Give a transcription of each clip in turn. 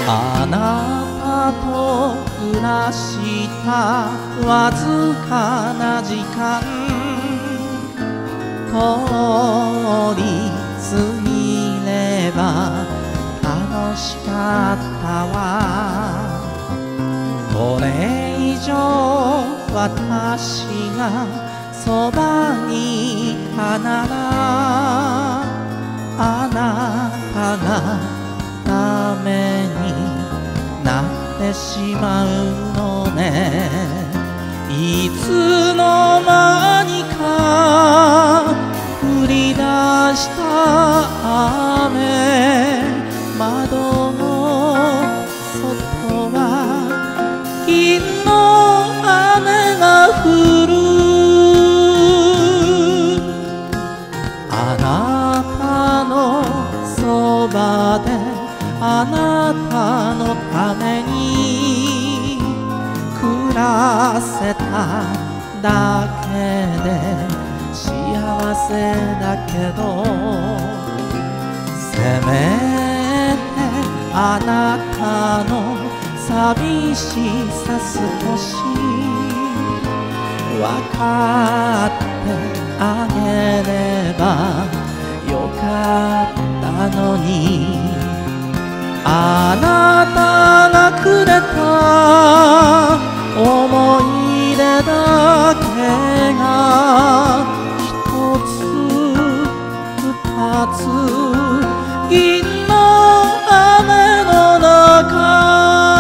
あなたと暮らしたわずかな時間通り過ぎれば楽しかったわ。これ以上私がそばにいたならあなたがダメになってしまうのね。いつの間にか降り出した雨、窓の外は銀の雨が降る。あなたのそばであなたのために暮らせただけで幸せだけど、せめてあなたの寂しさ少し分かってあげればよかったのに。あなたがくれた思い出だけが一つ二つ銀の雨の中。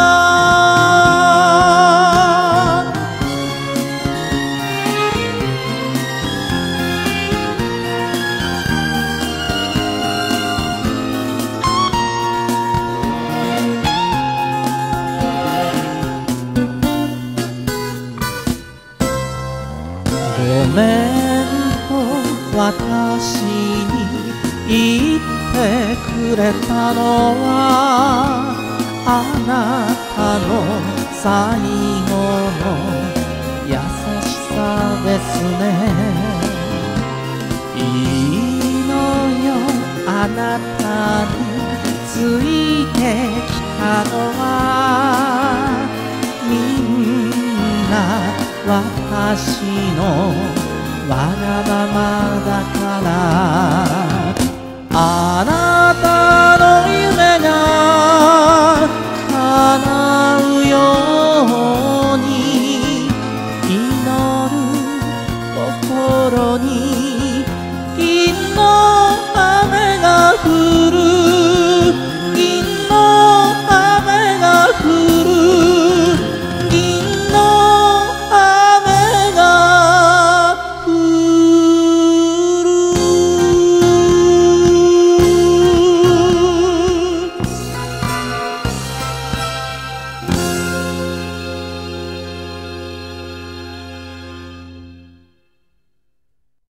ごめんと私に言ってくれたのはあなたの最後の優しさですね。いいのよあなたについてきたのはみんな私のわがままだから。あなたの夢が叶うように祈る心に